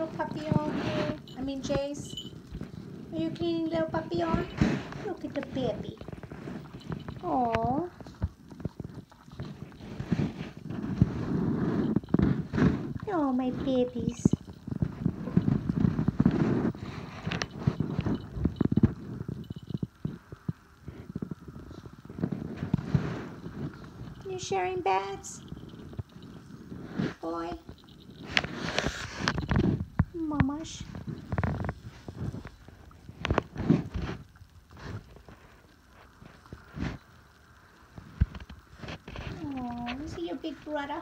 little puppy on here? I mean, Jace. Are you cleaning little puppy on? Look at the baby. Oh. Oh, my babies. You sharing beds? Boy. Mamash. Oh, is he your big brother?